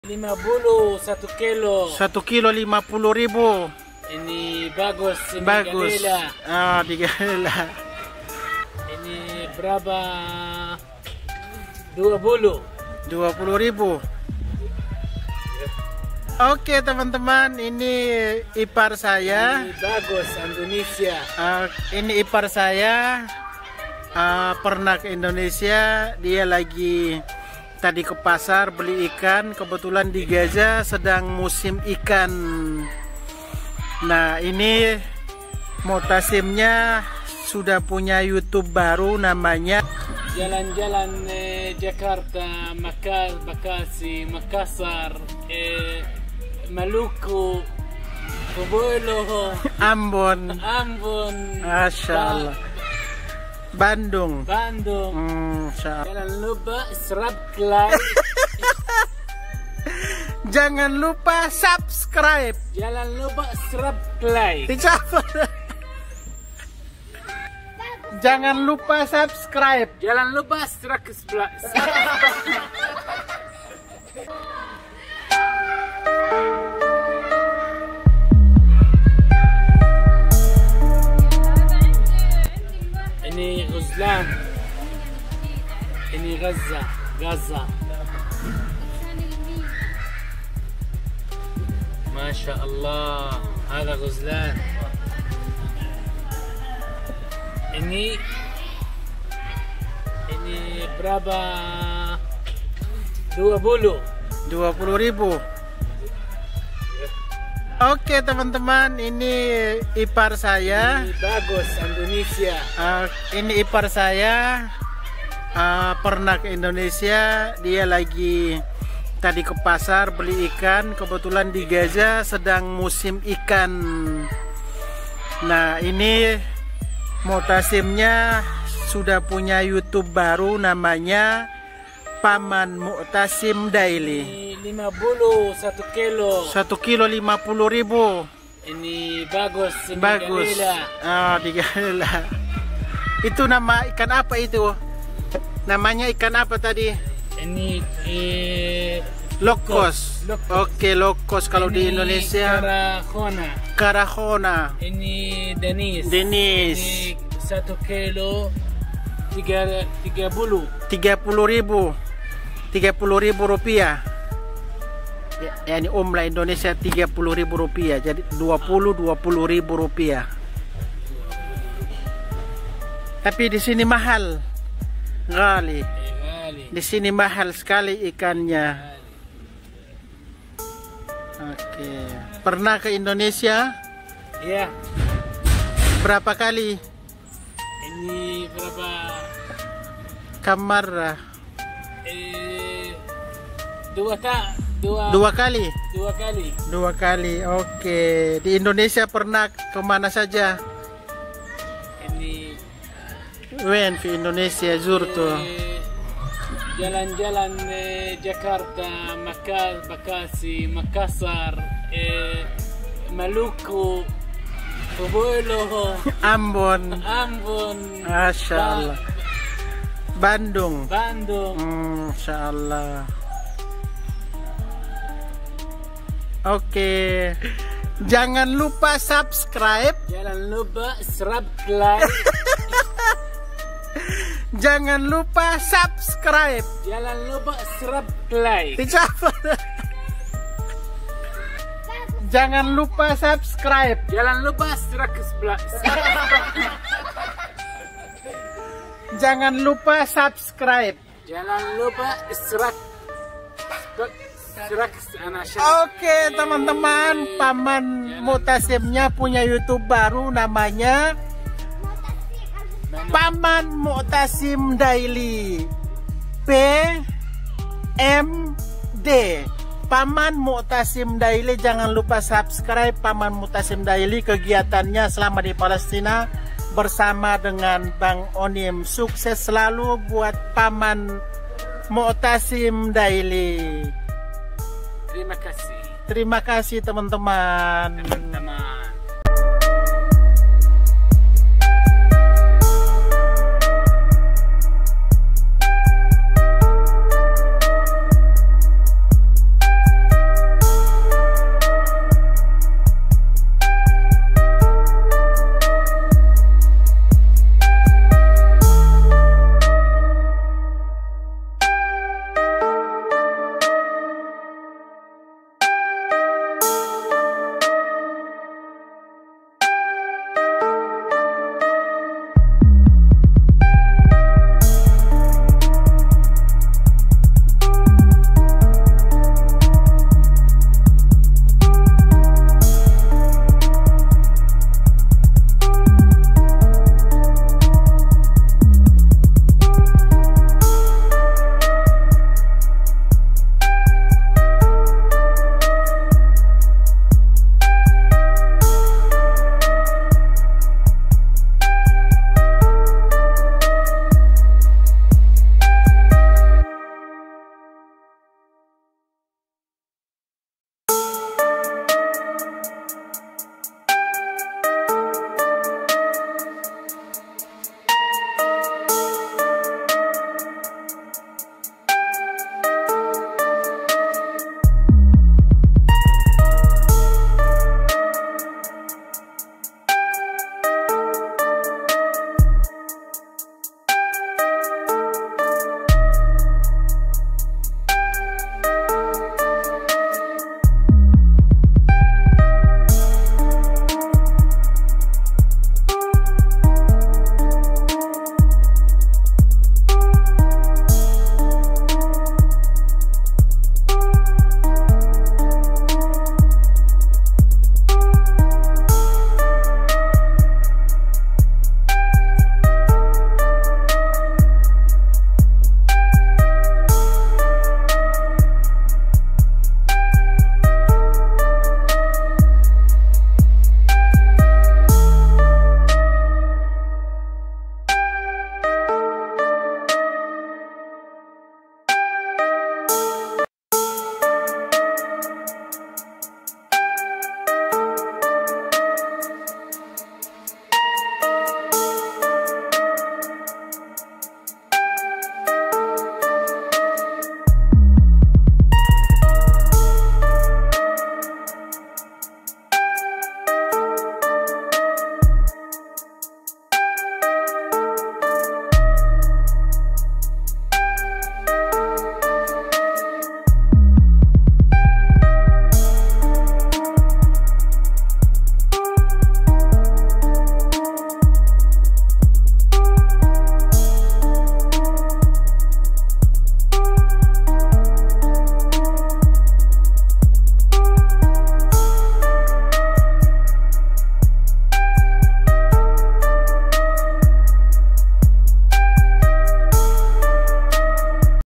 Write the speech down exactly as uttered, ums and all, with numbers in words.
lima puluh satu kilo. Satu kilo lima puluh ribu. Ini bagus. Ini Bagus. Galela. Ah, di Galela. Ini berapa? Dua puluh. Dua puluh ribu. Oke teman-teman, ini ipar saya. Ini bagus Indonesia. Uh, ini ipar saya. Uh, pernah ke Indonesia. Dia lagi tadi ke pasar beli ikan. Kebetulan di Gaza sedang musim ikan. Nah, ini Mu'tasimnya sudah punya YouTube baru namanya Jalan-jalan eh, Jakarta, Maka, Bekasi, Makassar, eh, Maluku, Kobolo, Ambon, Ambon, Masya Allah, Bandung, Bandung. Hmm, Masya Allah. Jangan lupa subscribe. Jangan lupa subscribe. Jangan lupa subscribe. Jangan lupa subscribe. Jangan lupa subscribe. Ini Ghuzlan. Ini Gaza. Gaza. Masya Allah. Ada Ghuzlan. Ini ini berapa? Dua puluh. Dua puluh ribu. Oke teman-teman, ini ipar saya. Ini bagus Indonesia. Uh, ini ipar saya. Uh, pernah ke Indonesia. Dia lagi tadi ke pasar beli ikan. Kebetulan di Gaza sedang musim ikan. Nah, ini Mu'tasimnya sudah punya YouTube baru namanya Paman Mu'tasim Daily. Ini lima puluh satu kilo. Satu kilo lima puluh ribu. Ini bagus. Ini Bagus. Galela. Ah, di Galela. Itu nama ikan apa itu? Namanya ikan apa tadi? Ini eh, Lokos. Lokos. Oke, lokos kalau di ini Indonesia. Karahona. Karahona. Ini Denis. Denis. Ini satu kilo tiga tiga puluh. Tiga puluh ribu. Tiga puluh ribu rupiah. Ya, ya ini umlah Indonesia tiga puluh ribu rupiah. Jadi dua puluh dua puluh ribu rupiah. Tapi di sini mahal. Gali. Di sini mahal sekali ikannya. Oke. Pernah ke Indonesia? Ya. Berapa kali? Ini berapa? Kamar Eh, dua kak, dua, dua kali. dua kali. Dua kali. Oke. Di Indonesia pernah kemana saja? Ini Wen ke Indonesia Zurto. eh, jalan-jalan eh, Jakarta, Maka, Bekasi, Makassar, eh, Maluku, Kobolo, Ambon, Ambon, Masya Allah, Bandung, Bandung. Hmm, Masya Allah. Oke, jangan lupa subscribe. Jangan lupa subscribe. Jangan lupa subscribe. Jangan lupa subscribe. Jangan lupa subscribe. Jangan lupa subscribe. Jangan lupa subscribe. Jangan lupa subscribe. Oke teman-teman, Paman Mu'tasimnya punya YouTube baru namanya Paman Mu'tasim Daily. P M D. Paman Mu'tasim Daily. Jangan lupa subscribe Paman Mu'tasim Daily. Kegiatannya selama di Palestina bersama dengan Bang Onim. Sukses selalu buat Paman Mu'tasim Daily. Terima kasih. Terima kasih teman-teman. Teman-teman.